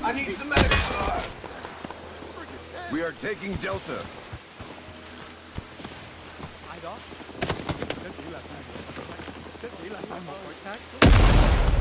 I need some medical. We are taking Delta. Ai đó? Nếu chỉ là sai một người khác.